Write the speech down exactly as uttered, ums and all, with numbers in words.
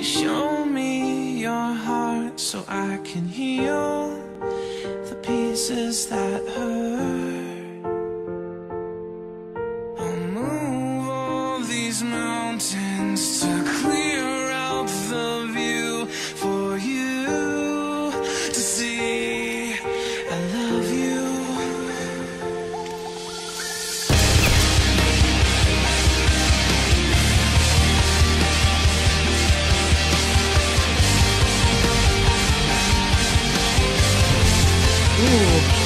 show me your heart so I can heal the pieces that hurt. I'll move all these mountains to clear out the view for you to see. I love you. Ooh.